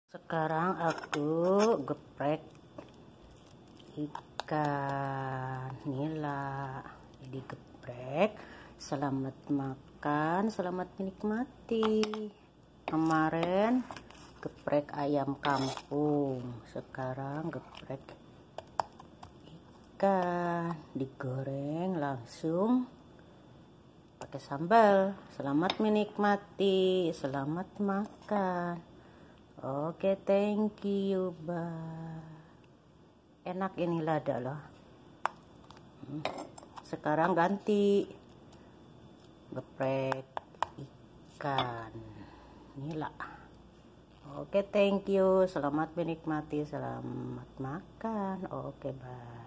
Sekarang aku geprek ikan nila. Jadi geprek. Selamat makan, selamat menikmati. Kemarin geprek ayam kampung, sekarang geprek ikan, digoreng langsung pakai sambal. Selamat menikmati, selamat makan. Oke, thank you, bye. Enak ini lada loh. Sekarang ganti geprek ikan nila. Oke, thank you. Selamat menikmati, selamat makan. Oke, bye.